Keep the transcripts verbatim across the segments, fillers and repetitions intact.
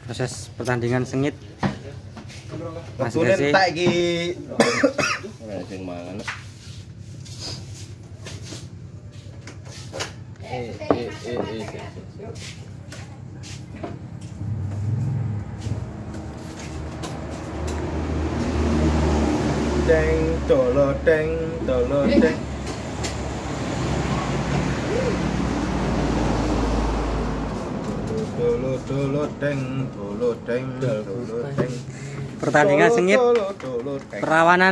Proses pertandingan sengit. Mas Betulan Resi. tak iki. Ora sing mangan. Eh eh eh eh. Deng tolo deng tolo deng. Tolo tolo deng tolo deng tolo deng. Pertandingan sengit. Tolo tolo deng. Perawanan.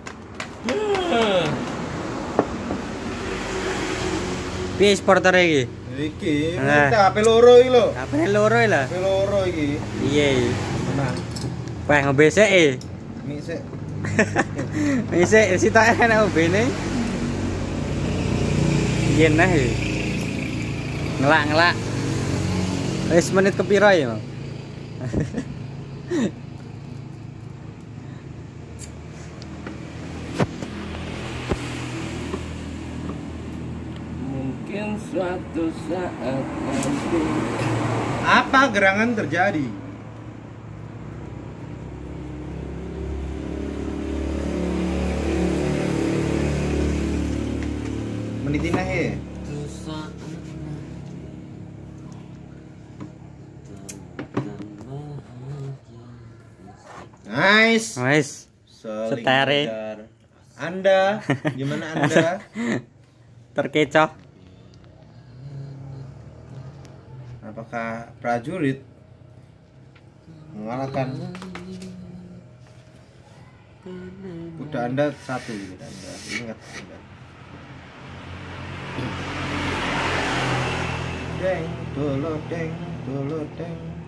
Piye supporter iki? Iki, Nah. kita H P loro iki lho. Apane loro lah. H P loro iki. Iya. Menang. Wah ngebesek e. Mik sik. Misik sitok enak obene. Yen nah. e. Ngelak-ngelak. Wis menit kepiro ya, Bang? Mungkin suatu saat nanti. Apa gerangan terjadi? Menitina he. Nice. Wis. Saling Setere. mengejar. Anda, gimana Anda? Terkecoh. Apakah prajurit mengalahkan kuda Anda satu kuda Anda? Ingat Anda. Deng, dolo deng, dolo deng.